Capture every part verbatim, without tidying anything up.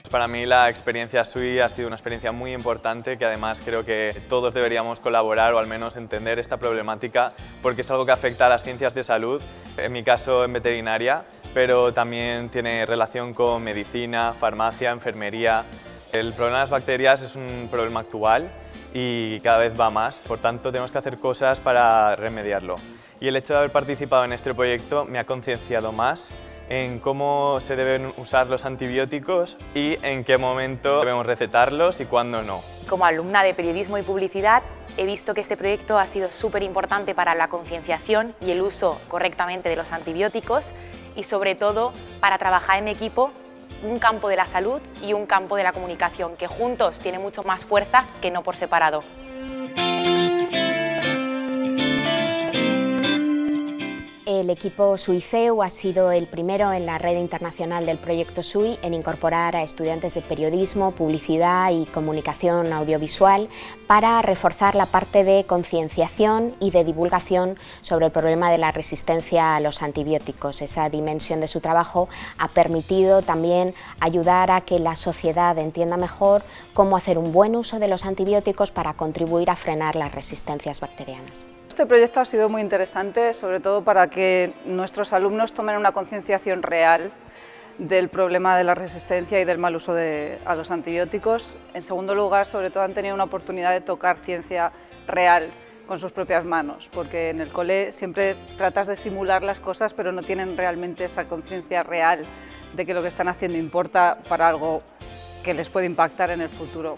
Para mí la experiencia S U I ha sido una experiencia muy importante que además creo que todos deberíamos colaborar o al menos entender esta problemática porque es algo que afecta a las ciencias de salud, en mi caso en veterinaria, pero también tiene relación con medicina, farmacia, enfermería. El problema de las bacterias es un problema actual y cada vez va más, por tanto tenemos que hacer cosas para remediarlo. Y el hecho de haber participado en este proyecto me ha concienciado más en cómo se deben usar los antibióticos y en qué momento debemos recetarlos y cuándo no. Como alumna de periodismo y publicidad, he visto que este proyecto ha sido súper importante para la concienciación y el uso correctamente de los antibióticos y sobre todo para trabajar en equipo, un campo de la salud y un campo de la comunicación que juntos tiene mucho más fuerza que no por separado. El equipo SUICEU ha sido el primero en la red internacional del proyecto S U I en incorporar a estudiantes de periodismo, publicidad y comunicación audiovisual para reforzar la parte de concienciación y de divulgación sobre el problema de la resistencia a los antibióticos. Esa dimensión de su trabajo ha permitido también ayudar a que la sociedad entienda mejor cómo hacer un buen uso de los antibióticos para contribuir a frenar las resistencias bacterianas. Este proyecto ha sido muy interesante, sobre todo para que nuestros alumnos tomen una concienciación real del problema de la resistencia y del mal uso de, a los antibióticos. En segundo lugar, sobre todo han tenido una oportunidad de tocar ciencia real con sus propias manos, porque en el cole siempre tratas de simular las cosas, pero no tienen realmente esa conciencia real de que lo que están haciendo importa para algo que les puede impactar en el futuro.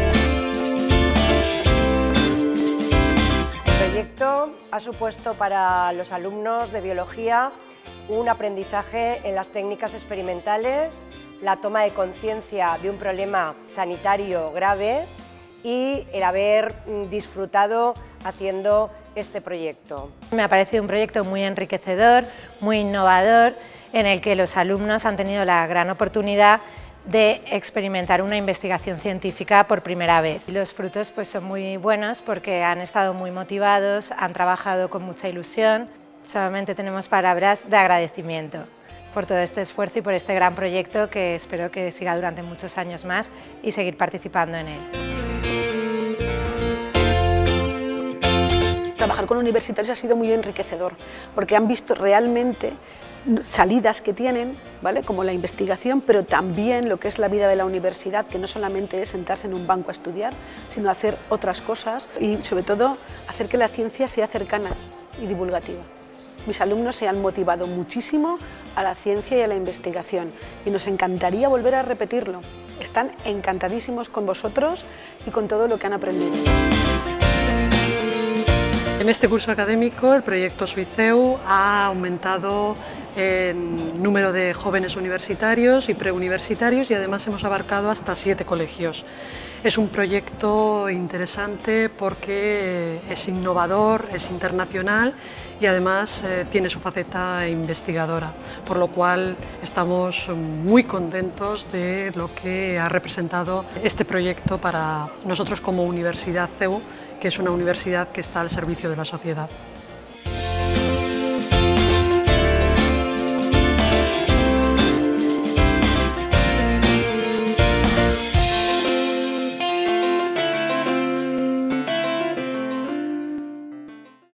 El proyecto ha supuesto para los alumnos de biología un aprendizaje en las técnicas experimentales, la toma de conciencia de un problema sanitario grave y el haber disfrutado haciendo este proyecto. Me ha parecido un proyecto muy enriquecedor, muy innovador, en el que los alumnos han tenido la gran oportunidad de experimentar una investigación científica por primera vez. Los frutos pues, son muy buenos porque han estado muy motivados, han trabajado con mucha ilusión. Solamente tenemos palabras de agradecimiento por todo este esfuerzo y por este gran proyecto que espero que siga durante muchos años más y seguir participando en él. Trabajar con universitarios ha sido muy enriquecedor porque han visto realmente salidas que tienen, ¿vale? Como la investigación, pero también lo que es la vida de la universidad, que no solamente es sentarse en un banco a estudiar, sino hacer otras cosas y sobre todo hacer que la ciencia sea cercana y divulgativa. Mis alumnos se han motivado muchísimo a la ciencia y a la investigación y nos encantaría volver a repetirlo. Están encantadísimos con vosotros y con todo lo que han aprendido. En este curso académico el proyecto SUICEU ha aumentado en número de jóvenes universitarios y preuniversitarios y además hemos abarcado hasta siete colegios. Es un proyecto interesante porque es innovador, es internacional y además eh, tiene su faceta investigadora, por lo cual estamos muy contentos de lo que ha representado este proyecto para nosotros como Universidad C E U, que es una universidad que está al servicio de la sociedad.